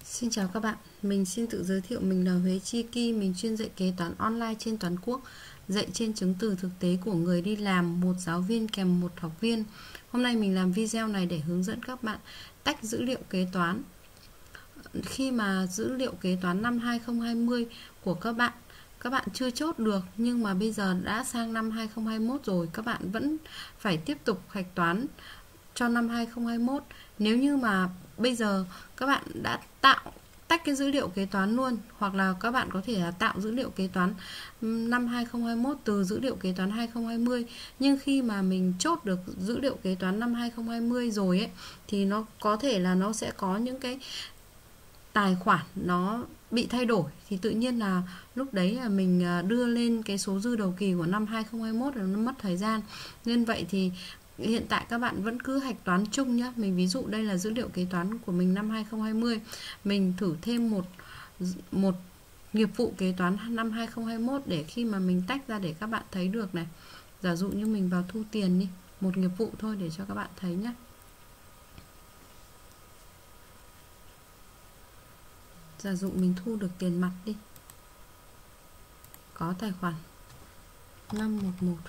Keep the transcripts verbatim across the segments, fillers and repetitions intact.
Xin chào các bạn, mình xin tự giới thiệu mình là Huế Chi Ki, mình chuyên dạy kế toán online trên toàn quốc, dạy trên chứng từ thực tế của người đi làm, một giáo viên kèm một học viên. Hôm nay mình làm video này để hướng dẫn các bạn tách dữ liệu kế toán. Khi mà dữ liệu kế toán năm hai không hai không của các bạn, các bạn chưa chốt được nhưng mà bây giờ đã sang năm hai không hai mốt rồi, các bạn vẫn phải tiếp tục hạch toán cho năm hai không hai mốt. Nếu như mà bây giờ các bạn đã tạo tách cái dữ liệu kế toán luôn, hoặc là các bạn có thể là tạo dữ liệu kế toán năm hai không hai mốt từ dữ liệu kế toán hai không hai không, nhưng khi mà mình chốt được dữ liệu kế toán năm hai không hai không rồi ấy, thì nó có thể là nó sẽ có những cái tài khoản nó bị thay đổi, thì tự nhiên là lúc đấy là mình đưa lên cái số dư đầu kỳ của năm hai không hai mốt là nó mất thời gian. Nên vậy thì hiện tại các bạn vẫn cứ hạch toán chung nhé. Mình ví dụ đây là dữ liệu kế toán của mình năm hai không hai không. Mình thử thêm một một nghiệp vụ kế toán năm hai không hai mốt để khi mà mình tách ra để các bạn thấy được này. Giả dụ như mình vào thu tiền đi, một nghiệp vụ thôi để cho các bạn thấy nhé. Giả dụ mình thu được tiền mặt đi, có tài khoản năm một một,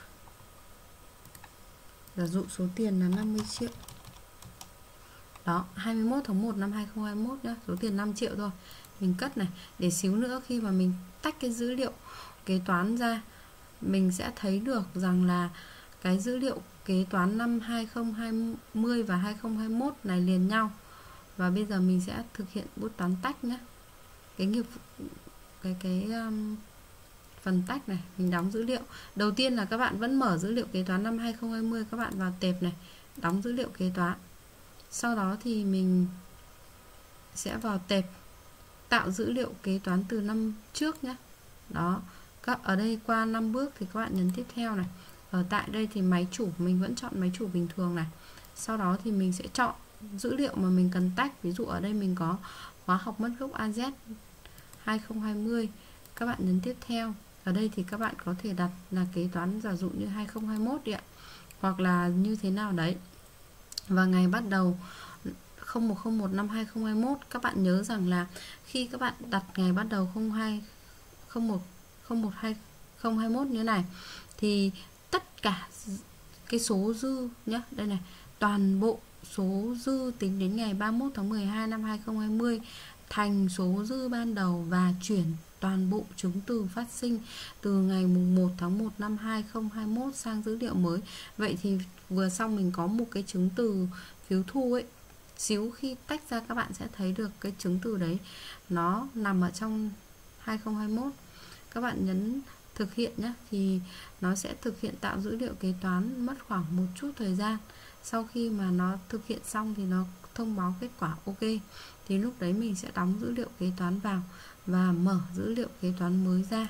giả dụ số tiền là năm mươi triệu. Đó, hai mươi mốt tháng một năm hai không hai mốt nhá, số tiền năm triệu thôi. Mình cất này, để xíu nữa khi mà mình tách cái dữ liệu kế toán ra, mình sẽ thấy được rằng là cái dữ liệu kế toán năm hai không hai không và hai không hai mốt này liền nhau. Và bây giờ mình sẽ thực hiện bút toán tách nhé. Cái nghiệp cái cái um, phần tách này, mình đóng dữ liệu. Đầu tiên là các bạn vẫn mở dữ liệu kế toán năm hai không hai không, các bạn vào tệp này, đóng dữ liệu kế toán. Sau đó thì mình sẽ vào tệp tạo dữ liệu kế toán từ năm trước nhé. Đó, các ở đây qua năm bước thì các bạn nhấn tiếp theo này. Ở tại đây thì máy chủ mình vẫn chọn máy chủ bình thường này. Sau đó thì mình sẽ chọn dữ liệu mà mình cần tách. Ví dụ ở đây mình có khóa học mất gốc a dét hai không hai không. Các bạn nhấn tiếp theo. Ở đây thì các bạn có thể đặt là kế toán giả dụ như hai không hai mốt đi ạ, hoặc là như thế nào đấy. Và ngày bắt đầu không một không một năm hai không hai mốt, các bạn nhớ rằng là khi các bạn đặt ngày bắt đầu không hai không một không một hai không hai mốt như thế này thì tất cả cái số dư nhé, đây này, toàn bộ số dư tính đến ngày ba mươi mốt tháng mười hai năm hai không hai không thành số dư ban đầu và chuyển toàn bộ chứng từ phát sinh từ ngày mùng một tháng một năm hai không hai mốt sang dữ liệu mới. Vậy thì vừa xong mình có một cái chứng từ phiếu thu ấy. Xíu khi tách ra các bạn sẽ thấy được cái chứng từ đấy nó nằm ở trong hai không hai mốt. Các bạn nhấn thực hiện nhé, thì nó sẽ thực hiện tạo dữ liệu kế toán, mất khoảng một chút thời gian. Sau khi mà nó thực hiện xong thì nó thông báo kết quả ok. Thì lúc đấy mình sẽ đóng dữ liệu kế toán vào và mở dữ liệu kế toán mới ra.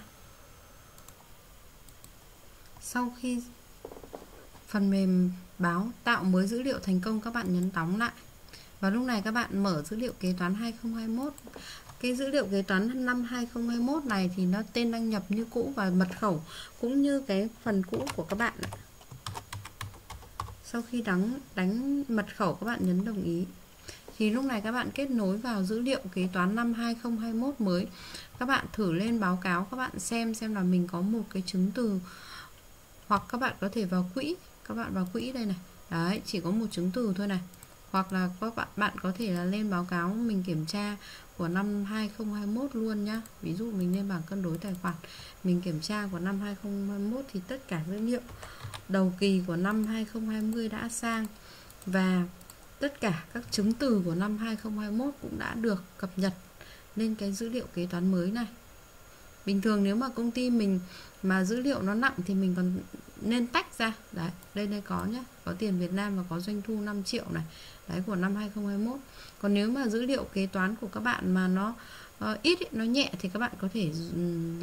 Sau khi phần mềm báo tạo mới dữ liệu thành công, các bạn nhấn đóng lại. Và lúc này các bạn mở dữ liệu kế toán hai không hai mốt. Cái dữ liệu kế toán năm hai không hai mốt này thì nó tên đăng nhập như cũ và mật khẩu cũng như cái phần cũ của các bạn. Sau khi đánh, đánh mật khẩu, các bạn nhấn đồng ý. Thì lúc này các bạn kết nối vào dữ liệu kế toán năm hai không hai mốt mới. Các bạn thử lên báo cáo, các bạn xem xem là mình có một cái chứng từ, hoặc các bạn có thể vào quỹ. Các bạn vào quỹ đây này. Đấy, chỉ có một chứng từ thôi này. Hoặc là các bạn bạn có thể là lên báo cáo mình kiểm tra của năm hai không hai mốt luôn nhá. Ví dụ mình lên bảng cân đối tài khoản, mình kiểm tra của năm hai không hai mốt thì tất cả dữ liệu đầu kỳ của năm hai không hai không đã sang, và tất cả các chứng từ của năm hai không hai mốt cũng đã được cập nhật lên cái dữ liệu kế toán mới này. Bình thường nếu mà công ty mình mà dữ liệu nó nặng thì mình còn nên tách ra. Đấy, đây đây có nhé, có tiền Việt Nam và có doanh thu năm triệu này. Đấy, của năm hai không hai mốt. Còn nếu mà dữ liệu kế toán của các bạn mà nó uh, ít, nó nhẹ thì các bạn có thể um,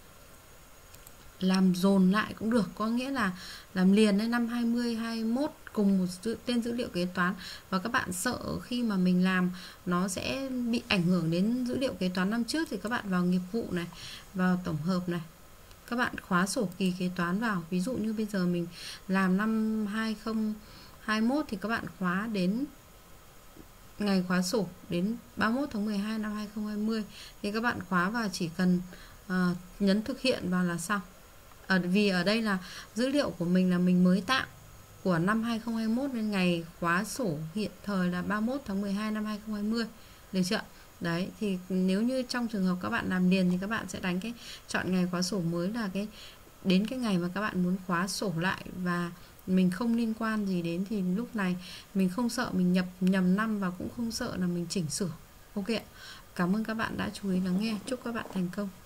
làm dồn lại cũng được. Có nghĩa là làm liền đến năm hai không hai mốt cùng một dữ, tên dữ liệu kế toán. Và các bạn sợ khi mà mình làm nó sẽ bị ảnh hưởng đến dữ liệu kế toán năm trước thì các bạn vào nghiệp vụ này, vào tổng hợp này, các bạn khóa sổ kỳ kế toán vào. Ví dụ như bây giờ mình làm năm hai không hai mốt thì các bạn khóa đến ngày khóa sổ đến ba mươi mốt tháng mười hai năm hai nghìn không trăm hai mươi thì các bạn khóa và chỉ cần uh, nhấn thực hiện vào là xong. Ở vì ở đây là dữ liệu của mình là mình mới tạo của năm hai nghìn không trăm hai mươi mốt nên ngày khóa sổ hiện thời là ba mươi mốt tháng mười hai năm hai nghìn không trăm hai mươi, được chưa? Đấy, thì nếu như trong trường hợp các bạn làm liền thì các bạn sẽ đánh cái chọn ngày khóa sổ mới là cái đến cái ngày mà các bạn muốn khóa sổ lại và mình không liên quan gì đến, thì lúc này mình không sợ mình nhập nhầm năm và cũng không sợ là mình chỉnh sửa. Ok ạ. Cảm ơn các bạn đã chú ý lắng nghe. Chúc các bạn thành công.